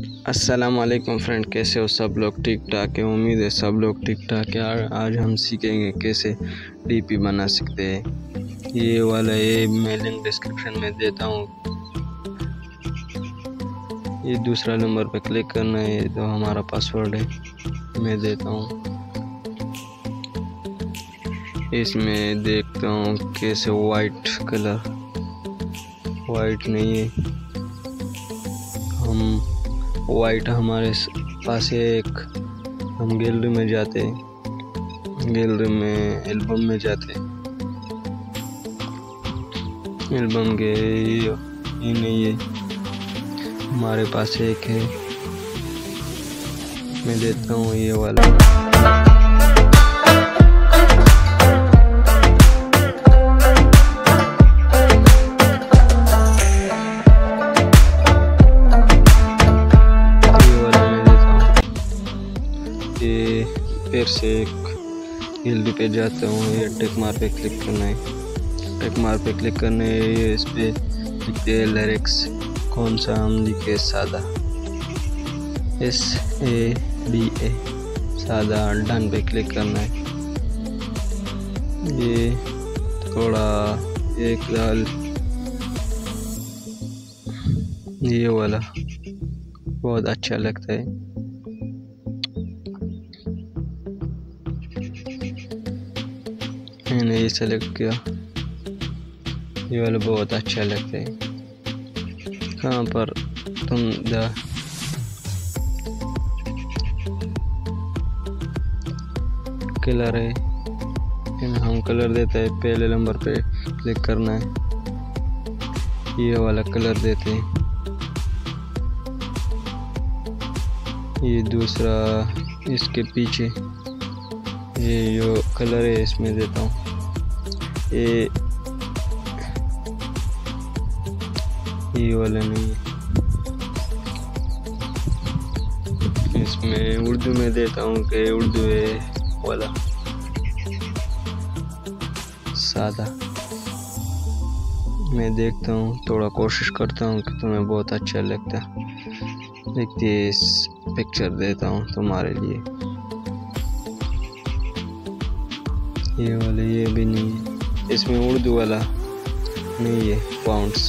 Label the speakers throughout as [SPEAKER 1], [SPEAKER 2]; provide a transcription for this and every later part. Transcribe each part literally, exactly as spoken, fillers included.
[SPEAKER 1] अस्सलाम वालेकुम फ्रेंड, कैसे हो सब लोग? ठीक ठाक है, उम्मीद है सब लोग ठीक ठाक है। आज हम सीखेंगे कैसे डीपी बना सकते हैं। ये वाला ये मैं लिंक डिस्क्रिप्शन में देता हूँ। ये दूसरा नंबर पे क्लिक करना है तो हमारा पासवर्ड है, मैं देता हूँ। इसमें देखता हूँ कैसे वाइट कलर, वाइट नहीं है, हम वाइट हमारे पास है एक। हम गैलरी में जाते हैं, गैलरी में एल्बम में जाते हैं, एल्बम के ये नहीं है, हमारे पास एक है, मैं देता हूँ ये वाला। ये फिर से एक गैलरी पे जाता हूँ, ये टिक मार पे क्लिक करना है, टिक मार पे क्लिक करना है। ये इस पे लिखते हैं लिरिक्स, कौन सा हम लिखे सादा, एस ए डी ए सादा। डन पे क्लिक करना है। ये थोड़ा एक लाल ये वाला बहुत अच्छा लगता है, मैंने ये सेलेक्ट किया। ये वाला बहुत अच्छा लगता है। कहाँ पर तुम द कलर है, हम कलर देते हैं, पहले नंबर पे क्लिक करना है, ये वाला कलर देते हैं। ये दूसरा इसके पीछे ये जो कलर है इसमें देता हूँ। ये ये वाला नहीं है, इसमें उर्दू में देता हूँ कि उर्दू है वाला सादा। मैं देखता हूँ, थोड़ा कोशिश करता हूँ कि तुम्हें बहुत अच्छा लगता है। देखिए इस पिक्चर देता हूँ तुम्हारे लिए। ये वाले ये भी नहीं है, इसमें उर्दू वाला नहीं है, फाउंड्स।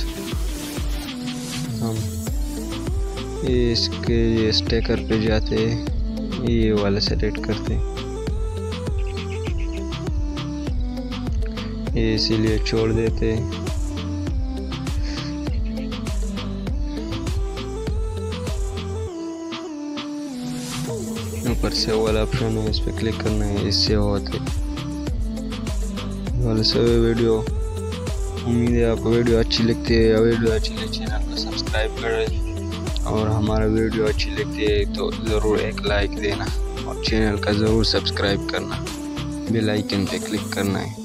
[SPEAKER 1] हम ये इसके ये स्टिकर पे जाते हैं, ये वाला सेलेक्ट करते हैं, ये इसीलिए छोड़ देते हैं। ऊपर से वाला ऑप्शन है, इस पर क्लिक करना है, इससे होते वाले सभी वीडियो। उम्मीद है आपको वीडियो अच्छी लगती है। वीडियो अच्छी लगे चैनल को सब्सक्राइब करें, और हमारा वीडियो अच्छी लगती है तो ज़रूर एक लाइक देना, और चैनल का ज़रूर सब्सक्राइब करना, बेल आइकन पे क्लिक करना है।